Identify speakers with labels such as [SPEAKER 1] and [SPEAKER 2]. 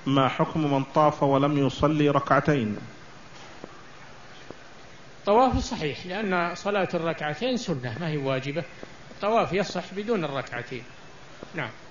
[SPEAKER 1] ما حكم من طاف ولم يصلي ركعتين؟
[SPEAKER 2] طواف صحيح، لأن صلاة الركعتين سنة ما هي واجبة. الطواف يصح بدون الركعتين. نعم.